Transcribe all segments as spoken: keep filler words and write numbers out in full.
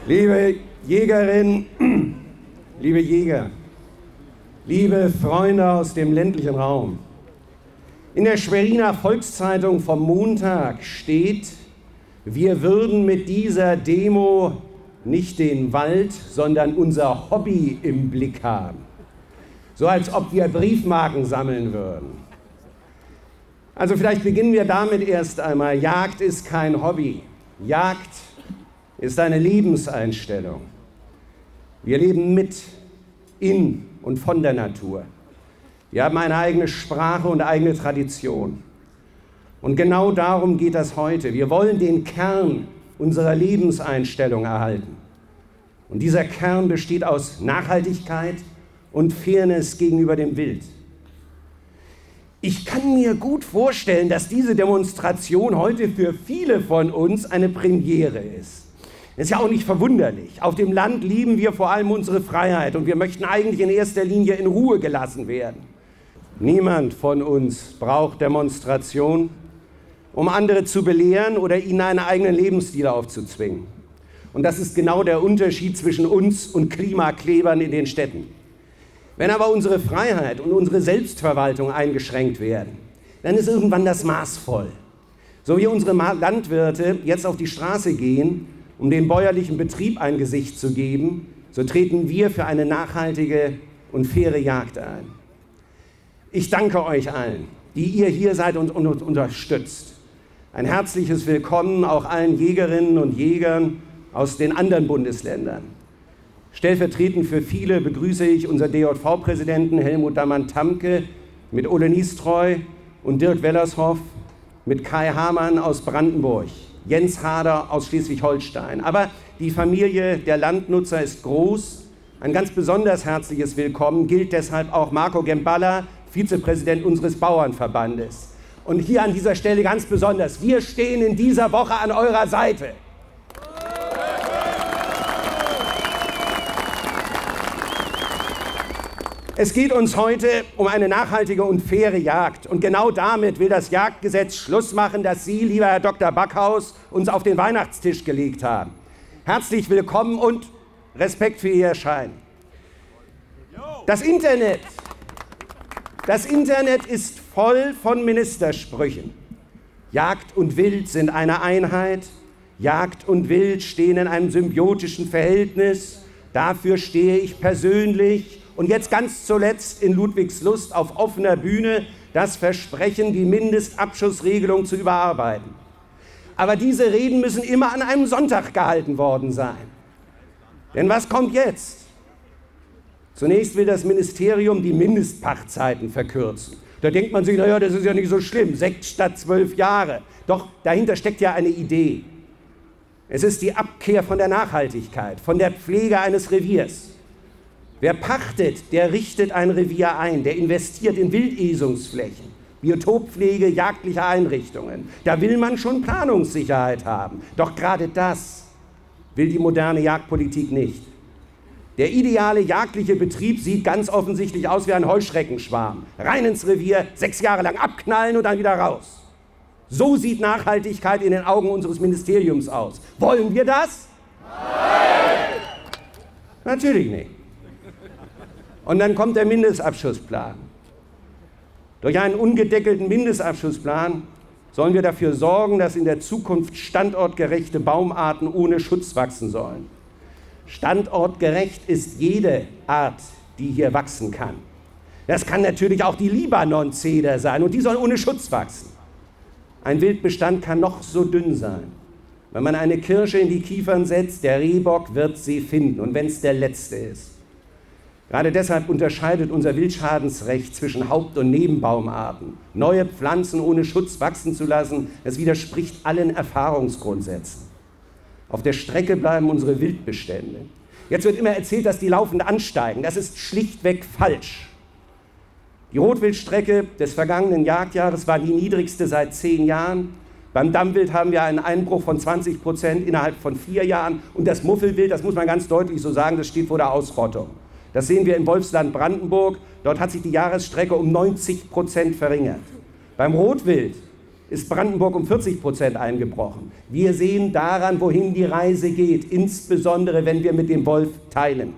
Liebe Jägerinnen, liebe Jäger, liebe Freunde aus dem ländlichen Raum, in der Schweriner Volkszeitung vom Montag steht, wir würden mit dieser Demo nicht den Wald, sondern unser Hobby im Blick haben. So als ob wir Briefmarken sammeln würden. Also vielleicht beginnen wir damit erst einmal. Jagd ist kein Hobby. Jagd ist eine Lebenseinstellung. Wir leben mit, in und von der Natur. Wir haben eine eigene Sprache und eigene Tradition. Und genau darum geht das heute. Wir wollen den Kern unserer Lebenseinstellung erhalten. Und dieser Kern besteht aus Nachhaltigkeit und Fairness gegenüber dem Wild. Ich kann mir gut vorstellen, dass diese Demonstration heute für viele von uns eine Premiere ist. Das ist ja auch nicht verwunderlich. Auf dem Land lieben wir vor allem unsere Freiheit und wir möchten eigentlich in erster Linie in Ruhe gelassen werden. Niemand von uns braucht Demonstration, um andere zu belehren oder ihnen einen eigenen Lebensstil aufzuzwingen. Und das ist genau der Unterschied zwischen uns und Klimaklebern in den Städten. Wenn aber unsere Freiheit und unsere Selbstverwaltung eingeschränkt werden, dann ist irgendwann das Maß voll. So wie unsere Landwirte jetzt auf die Straße gehen, um dem bäuerlichen Betrieb ein Gesicht zu geben, so treten wir für eine nachhaltige und faire Jagd ein. Ich danke euch allen, die ihr hier seid und uns unterstützt. Ein herzliches Willkommen auch allen Jägerinnen und Jägern aus den anderen Bundesländern. Stellvertretend für viele begrüße ich unseren D J V-Präsidenten Helmut Dammann-Tamke mit Ole Niestreu und Dirk Wellershoff, mit Kai Hamann aus Brandenburg, Jens Hader aus Schleswig-Holstein. Aber die Familie der Landnutzer ist groß. Ein ganz besonders herzliches Willkommen gilt deshalb auch Marco Gemballa, Vizepräsident unseres Bauernverbandes. Und hier an dieser Stelle ganz besonders, wir stehen in dieser Woche an eurer Seite. Es geht uns heute um eine nachhaltige und faire Jagd. Und genau damit will das Jagdgesetz Schluss machen, das Sie, lieber Herr Doktor Backhaus, uns auf den Weihnachtstisch gelegt haben. Herzlich willkommen und Respekt für Ihr Erscheinen. Das Internet, das Internet ist voll von Ministersprüchen. Jagd und Wild sind eine Einheit. Jagd und Wild stehen in einem symbiotischen Verhältnis. Dafür stehe ich persönlich. Und jetzt ganz zuletzt in Ludwigslust auf offener Bühne das Versprechen, die Mindestabschussregelung zu überarbeiten. Aber diese Reden müssen immer an einem Sonntag gehalten worden sein. Denn was kommt jetzt? Zunächst will das Ministerium die Mindestpachtzeiten verkürzen. Da denkt man sich, naja, das ist ja nicht so schlimm, sechs statt zwölf Jahre. Doch dahinter steckt ja eine Idee. Es ist die Abkehr von der Nachhaltigkeit, von der Pflege eines Reviers. Wer pachtet, der richtet ein Revier ein, der investiert in Wildesungsflächen, Biotoppflege, jagdliche Einrichtungen. Da will man schon Planungssicherheit haben. Doch gerade das will die moderne Jagdpolitik nicht. Der ideale jagdliche Betrieb sieht ganz offensichtlich aus wie ein Heuschreckenschwarm. Rein ins Revier, sechs Jahre lang abknallen und dann wieder raus. So sieht Nachhaltigkeit in den Augen unseres Ministeriums aus. Wollen wir das? Nein! Natürlich nicht. Und dann kommt der Mindestabschussplan. Durch einen ungedeckelten Mindestabschussplan sollen wir dafür sorgen, dass in der Zukunft standortgerechte Baumarten ohne Schutz wachsen sollen. Standortgerecht ist jede Art, die hier wachsen kann. Das kann natürlich auch die Libanon-Zeder sein und die soll ohne Schutz wachsen. Ein Wildbestand kann noch so dünn sein. Wenn man eine Kirsche in die Kiefern setzt, der Rehbock wird sie finden und wenn es der letzte ist. Gerade deshalb unterscheidet unser Wildschadensrecht zwischen Haupt- und Nebenbaumarten. Neue Pflanzen ohne Schutz wachsen zu lassen, das widerspricht allen Erfahrungsgrundsätzen. Auf der Strecke bleiben unsere Wildbestände. Jetzt wird immer erzählt, dass die laufend ansteigen. Das ist schlichtweg falsch. Die Rotwildstrecke des vergangenen Jagdjahres war die niedrigste seit zehn Jahren. Beim Dammwild haben wir einen Einbruch von zwanzig Prozent innerhalb von vier Jahren. Und das Muffelwild, das muss man ganz deutlich so sagen, das steht vor der Ausrottung. Das sehen wir im Wolfsland Brandenburg. Dort hat sich die Jahresstrecke um neunzig Prozent verringert. Beim Rotwild ist Brandenburg um vierzig Prozent eingebrochen. Wir sehen daran, wohin die Reise geht, insbesondere wenn wir mit dem Wolf teilen.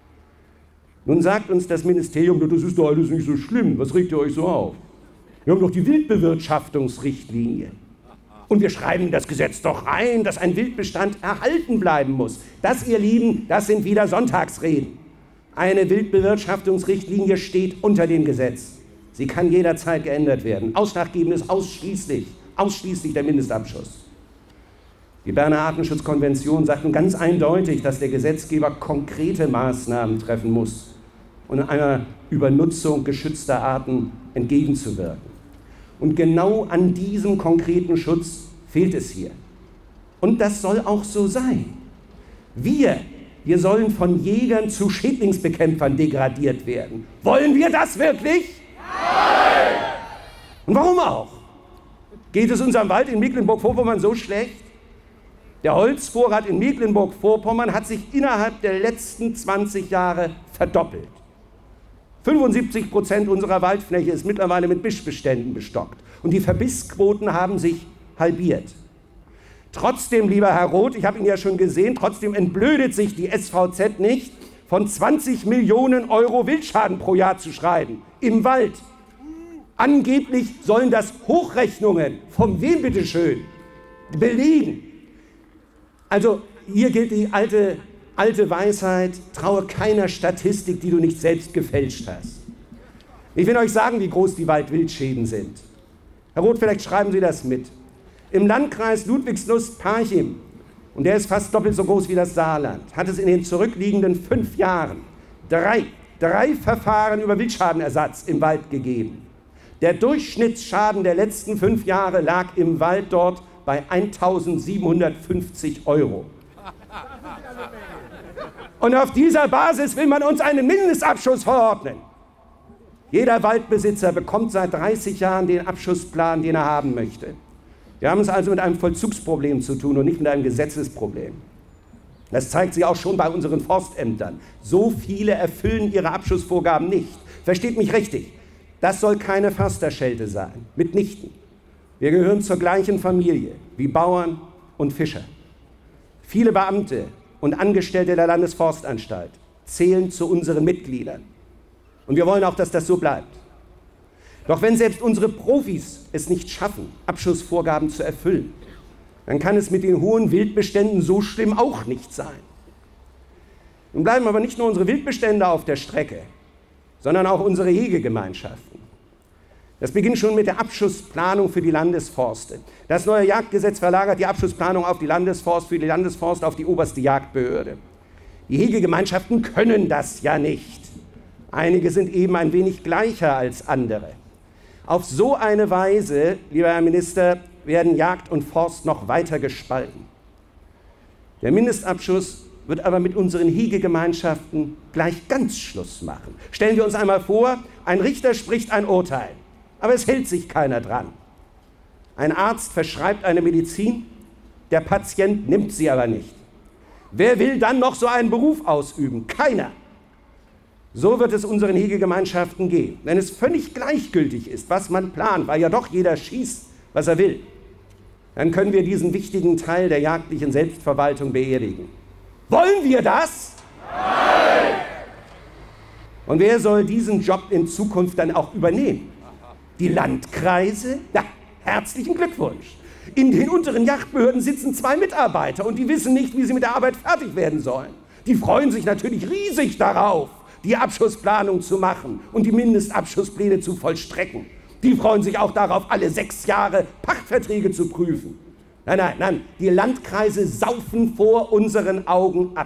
Nun sagt uns das Ministerium, das ist doch alles nicht so schlimm, was regt ihr euch so auf? Wir haben doch die Wildbewirtschaftungsrichtlinie. Und wir schreiben das Gesetz doch rein, dass ein Wildbestand erhalten bleiben muss. Das, ihr Lieben, das sind wieder Sonntagsreden. Eine Wildbewirtschaftungsrichtlinie steht unter dem Gesetz. Sie kann jederzeit geändert werden. Ausschlaggebend ist ausschließlich, ausschließlich der Mindestabschuss. Die Berner Artenschutzkonvention sagt nun ganz eindeutig, dass der Gesetzgeber konkrete Maßnahmen treffen muss, um einer Übernutzung geschützter Arten entgegenzuwirken. Und genau an diesem konkreten Schutz fehlt es hier. Und das soll auch so sein. Wir, wir sollen von Jägern zu Schädlingsbekämpfern degradiert werden. Wollen wir das wirklich? Nein! Und warum auch? Geht es unserem Wald in Mecklenburg-Vorpommern so schlecht? Der Holzvorrat in Mecklenburg-Vorpommern hat sich innerhalb der letzten zwanzig Jahre verdoppelt. fünfundsiebzig Prozent unserer Waldfläche ist mittlerweile mit Mischbeständen bestockt. Und die Verbissquoten haben sich halbiert. Trotzdem, lieber Herr Roth, ich habe ihn ja schon gesehen, trotzdem entblödet sich die S V Z nicht, von zwanzig Millionen Euro Wildschaden pro Jahr zu schreiben. Im Wald. Angeblich sollen das Hochrechnungen, von wem bitteschön, belegen. Also hier gilt die alte, alte Weisheit, traue keiner Statistik, die du nicht selbst gefälscht hast. Ich will euch sagen, wie groß die Waldwildschäden sind. Herr Roth, vielleicht schreiben Sie das mit. Im Landkreis Ludwigslust-Parchim, und der ist fast doppelt so groß wie das Saarland, hat es in den zurückliegenden fünf Jahren drei, drei Verfahren über Wildschadenersatz im Wald gegeben. Der Durchschnittsschaden der letzten fünf Jahre lag im Wald dort bei eintausendsiebenhundertfünfzig Euro. Und auf dieser Basis will man uns einen Mindestabschuss verordnen. Jeder Waldbesitzer bekommt seit dreißig Jahren den Abschussplan, den er haben möchte. Wir haben es also mit einem Vollzugsproblem zu tun und nicht mit einem Gesetzesproblem. Das zeigt sich auch schon bei unseren Forstämtern. So viele erfüllen ihre Abschussvorgaben nicht. Versteht mich richtig, das soll keine Försterschelte sein, mitnichten. Wir gehören zur gleichen Familie wie Bauern und Fischer. Viele Beamte und Angestellte der Landesforstanstalt zählen zu unseren Mitgliedern. Und wir wollen auch, dass das so bleibt. Doch wenn selbst unsere Profis es nicht schaffen, Abschussvorgaben zu erfüllen, dann kann es mit den hohen Wildbeständen so schlimm auch nicht sein. Nun bleiben aber nicht nur unsere Wildbestände auf der Strecke, sondern auch unsere Hegegemeinschaften. Das beginnt schon mit der Abschussplanung für die Landesforste. Das neue Jagdgesetz verlagert die Abschussplanung auf die Landesforst, für die Landesforst auf die oberste Jagdbehörde. Die Hegegemeinschaften können das ja nicht. Einige sind eben ein wenig gleicher als andere. Auf so eine Weise, lieber Herr Minister, werden Jagd und Forst noch weiter gespalten. Der Mindestabschuss wird aber mit unseren Hegegemeinschaften gleich ganz Schluss machen. Stellen wir uns einmal vor, ein Richter spricht ein Urteil, aber es hält sich keiner dran. Ein Arzt verschreibt eine Medizin, der Patient nimmt sie aber nicht. Wer will dann noch so einen Beruf ausüben? Keiner. So wird es unseren Hegegemeinschaften gehen. Wenn es völlig gleichgültig ist, was man plant, weil ja doch jeder schießt, was er will, dann können wir diesen wichtigen Teil der jagdlichen Selbstverwaltung beerdigen. Wollen wir das? Nein! Und wer soll diesen Job in Zukunft dann auch übernehmen? Die Landkreise? Ja, herzlichen Glückwunsch. In den unteren Jagdbehörden sitzen zwei Mitarbeiter und die wissen nicht, wie sie mit der Arbeit fertig werden sollen. Die freuen sich natürlich riesig darauf, die Abschussplanung zu machen und die Mindestabschusspläne zu vollstrecken. Die freuen sich auch darauf, alle sechs Jahre Pachtverträge zu prüfen. Nein, nein, nein, die Landkreise saufen vor unseren Augen ab.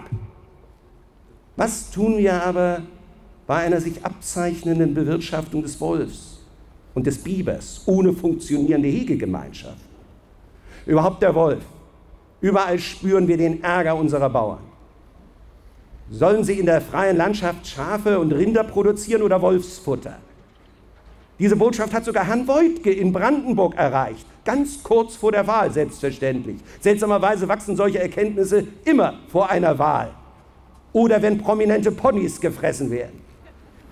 Was tun wir aber bei einer sich abzeichnenden Bewirtschaftung des Wolfs und des Bibers ohne funktionierende Hegegemeinschaft? Überhaupt der Wolf. Überall spüren wir den Ärger unserer Bauern. Sollen sie in der freien Landschaft Schafe und Rinder produzieren oder Wolfsfutter? Diese Botschaft hat sogar Herrn Woidke in Brandenburg erreicht, ganz kurz vor der Wahl selbstverständlich. Seltsamerweise wachsen solche Erkenntnisse immer vor einer Wahl oder wenn prominente Ponys gefressen werden.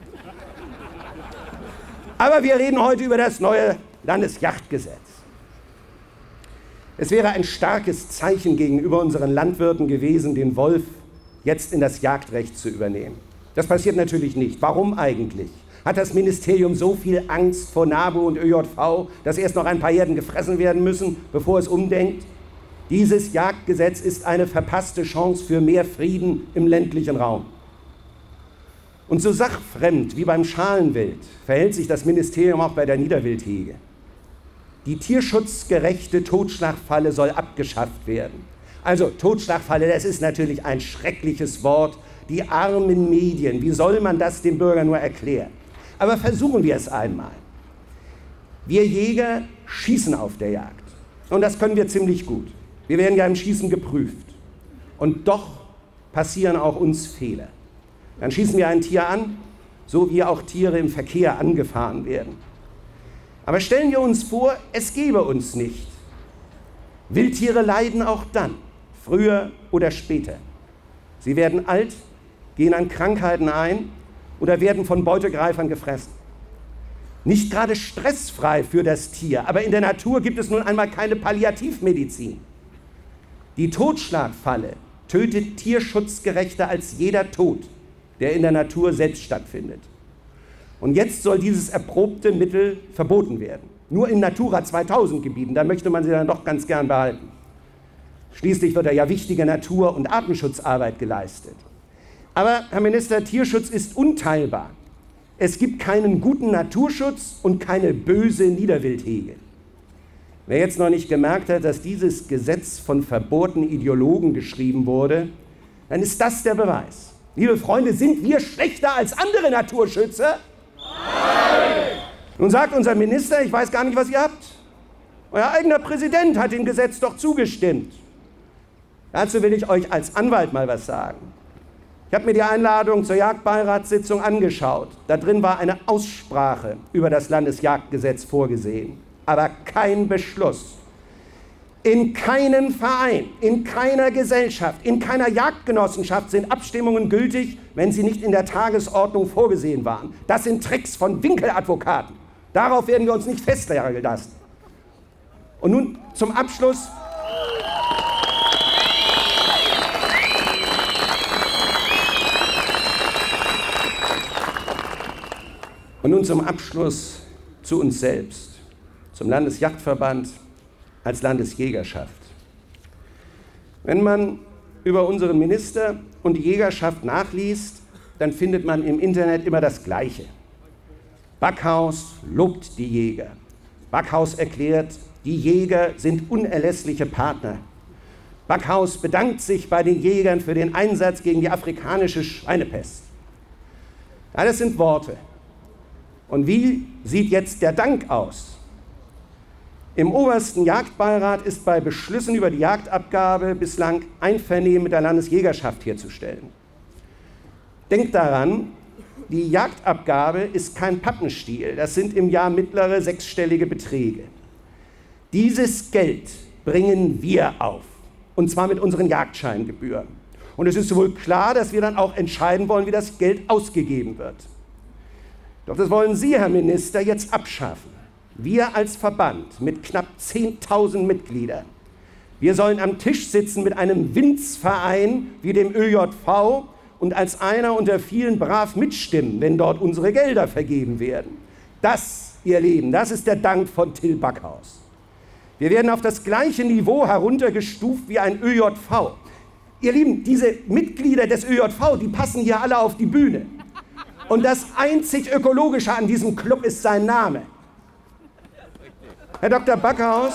Aber wir reden heute über das neue Landesjagdgesetz. Es wäre ein starkes Zeichen gegenüber unseren Landwirten gewesen, den Wolf jetzt in das Jagdrecht zu übernehmen. Das passiert natürlich nicht. Warum eigentlich? Hat das Ministerium so viel Angst vor NABU und Ö J V, dass erst noch ein paar Herden gefressen werden müssen, bevor es umdenkt? Dieses Jagdgesetz ist eine verpasste Chance für mehr Frieden im ländlichen Raum. Und so sachfremd wie beim Schalenwild verhält sich das Ministerium auch bei der Niederwildhege. Die tierschutzgerechte Totschlagfalle soll abgeschafft werden. Also Totschlagfalle, das ist natürlich ein schreckliches Wort. Die armen Medien, wie soll man das den Bürgern nur erklären? Aber versuchen wir es einmal. Wir Jäger schießen auf der Jagd. Und das können wir ziemlich gut. Wir werden ja im Schießen geprüft. Und doch passieren auch uns Fehler. Dann schießen wir ein Tier an, so wie auch Tiere im Verkehr angefahren werden. Aber stellen wir uns vor, es gäbe uns nicht. Wildtiere leiden auch dann, früher oder später. Sie werden alt, gehen an Krankheiten ein oder werden von Beutegreifern gefressen. Nicht gerade stressfrei für das Tier, aber in der Natur gibt es nun einmal keine Palliativmedizin. Die Totschlagfalle tötet tierschutzgerechter als jeder Tod, der in der Natur selbst stattfindet. Und jetzt soll dieses erprobte Mittel verboten werden. Nur in Natura zweitausend Gebieten, da möchte man sie dann doch ganz gern behalten. Schließlich wird da ja wichtige Natur- und Artenschutzarbeit geleistet. Aber, Herr Minister, Tierschutz ist unteilbar. Es gibt keinen guten Naturschutz und keine böse Niederwildhege. Wer jetzt noch nicht gemerkt hat, dass dieses Gesetz von verbohrten Ideologen geschrieben wurde, dann ist das der Beweis. Liebe Freunde, sind wir schlechter als andere Naturschützer? Nein! Nun sagt unser Minister, ich weiß gar nicht, was ihr habt. Euer eigener Präsident hat dem Gesetz doch zugestimmt. Dazu will ich euch als Anwalt mal was sagen. Ich habe mir die Einladung zur Jagdbeiratssitzung angeschaut. Da drin war eine Aussprache über das Landesjagdgesetz vorgesehen, aber kein Beschluss. In keinem Verein, in keiner Gesellschaft, in keiner Jagdgenossenschaft sind Abstimmungen gültig, wenn sie nicht in der Tagesordnung vorgesehen waren. Das sind Tricks von Winkeladvokaten. Darauf werden wir uns nicht festlegen lassen. Und nun zum Abschluss. Und nun zum Abschluss zu uns selbst, zum Landesjagdverband als Landesjägerschaft. Wenn man über unseren Minister und die Jägerschaft nachliest, dann findet man im Internet immer das Gleiche. Backhaus lobt die Jäger. Backhaus erklärt, die Jäger sind unerlässliche Partner. Backhaus bedankt sich bei den Jägern für den Einsatz gegen die afrikanische Schweinepest. Ja, das sind Worte. Und wie sieht jetzt der Dank aus? Im obersten Jagdbeirat ist bei Beschlüssen über die Jagdabgabe bislang Einvernehmen mit der Landesjägerschaft herzustellen. Denkt daran, die Jagdabgabe ist kein Pappenstiel, das sind im Jahr mittlere sechsstellige Beträge. Dieses Geld bringen wir auf, und zwar mit unseren Jagdscheingebühren. Und es ist wohl klar, dass wir dann auch entscheiden wollen, wie das Geld ausgegeben wird. Doch das wollen Sie, Herr Minister, jetzt abschaffen. Wir als Verband mit knapp zehntausend Mitgliedern, wir sollen am Tisch sitzen mit einem Winzverein wie dem Ö J V und als einer unter vielen brav mitstimmen, wenn dort unsere Gelder vergeben werden. Das, ihr Lieben, das ist der Dank von Till Backhaus. Wir werden auf das gleiche Niveau heruntergestuft wie ein Ö J V. Ihr Lieben, diese Mitglieder des Ö J V, die passen hier alle auf die Bühne. Und das einzig Ökologische an diesem Club ist sein Name. Herr Doktor Backhaus,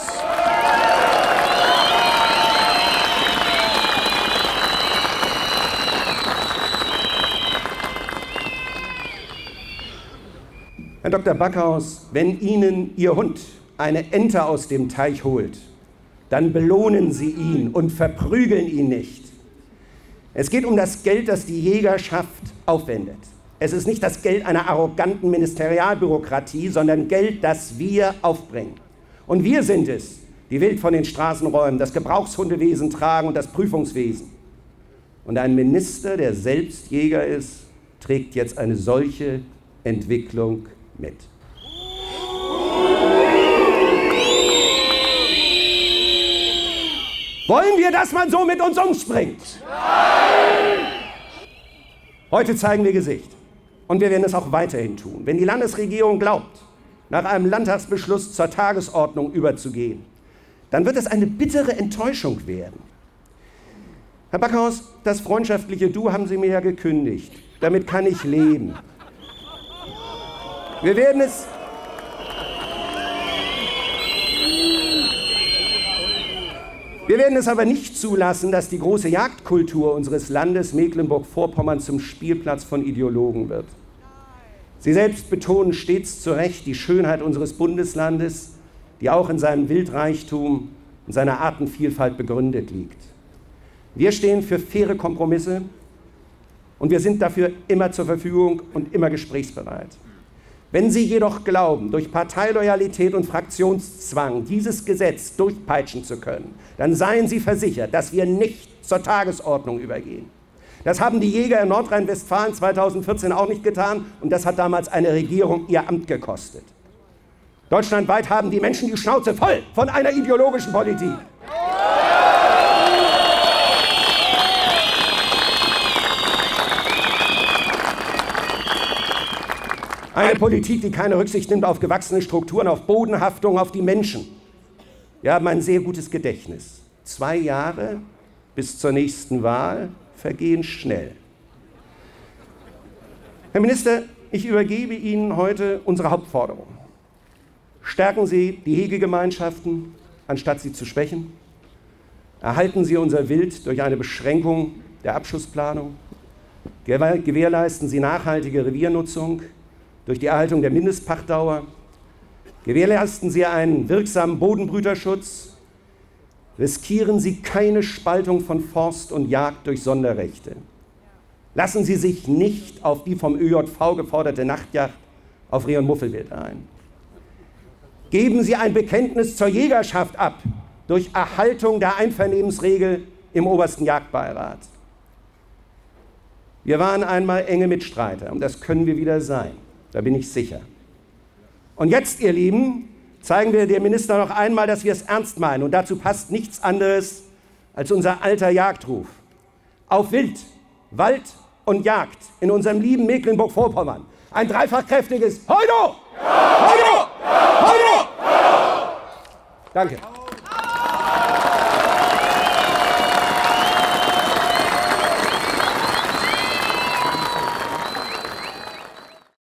Herr Doktor Backhaus, wenn Ihnen Ihr Hund eine Ente aus dem Teich holt, dann belohnen Sie ihn und verprügeln ihn nicht. Es geht um das Geld, das die Jägerschaft aufwendet. Es ist nicht das Geld einer arroganten Ministerialbürokratie, sondern Geld, das wir aufbringen. Und wir sind es, die wild von den Straßen räumen, das Gebrauchshundewesen tragen und das Prüfungswesen. Und ein Minister, der selbst Jäger ist, trägt jetzt eine solche Entwicklung mit. Wollen wir, dass man so mit uns umspringt? Nein! Heute zeigen wir Gesicht. Und wir werden es auch weiterhin tun. Wenn die Landesregierung glaubt, nach einem Landtagsbeschluss zur Tagesordnung überzugehen, dann wird es eine bittere Enttäuschung werden. Herr Backhaus, das freundschaftliche Du haben Sie mir ja gekündigt. Damit kann ich leben. Wir werden es... Wir werden es aber nicht zulassen, dass die große Jagdkultur unseres Landes Mecklenburg-Vorpommern zum Spielplatz von Ideologen wird. Sie selbst betonen stets zu Recht die Schönheit unseres Bundeslandes, die auch in seinem Wildreichtum und seiner Artenvielfalt begründet liegt. Wir stehen für faire Kompromisse und wir sind dafür immer zur Verfügung und immer gesprächsbereit. Wenn Sie jedoch glauben, durch Parteiloyalität und Fraktionszwang dieses Gesetz durchpeitschen zu können, dann seien Sie versichert, dass wir nicht zur Tagesordnung übergehen. Das haben die Jäger in Nordrhein-Westfalen zweitausendvierzehn auch nicht getan und das hat damals eine Regierung ihr Amt gekostet. Deutschlandweit haben die Menschen die Schnauze voll von einer ideologischen Politik. Eine Politik, die keine Rücksicht nimmt auf gewachsene Strukturen, auf Bodenhaftung, auf die Menschen. Wir haben ein sehr gutes Gedächtnis. Zwei Jahre bis zur nächsten Wahl vergehen schnell. Herr Minister, ich übergebe Ihnen heute unsere Hauptforderung. Stärken Sie die Hegegemeinschaften, anstatt sie zu schwächen. Erhalten Sie unser Wild durch eine Beschränkung der Abschussplanung. Gewährleisten Sie nachhaltige Reviernutzung durch die Erhaltung der Mindestpachtdauer. Gewährleisten Sie einen wirksamen Bodenbrüterschutz. Riskieren Sie keine Spaltung von Forst und Jagd durch Sonderrechte. Lassen Sie sich nicht auf die vom Ö J V geforderte Nachtjagd auf Reh- und Muffelwild ein. Geben Sie ein Bekenntnis zur Jägerschaft ab durch Erhaltung der Einvernehmensregel im obersten Jagdbeirat. Wir waren einmal enge Mitstreiter und das können wir wieder sein. Da bin ich sicher. Und jetzt, ihr Lieben, zeigen wir dem Minister noch einmal, dass wir es ernst meinen. Und dazu passt nichts anderes als unser alter Jagdruf. Auf Wild, Wald und Jagd in unserem lieben Mecklenburg-Vorpommern. Ein dreifach kräftiges Hoido! Ja! Hoido! Ja! Hoido! Ja! Danke.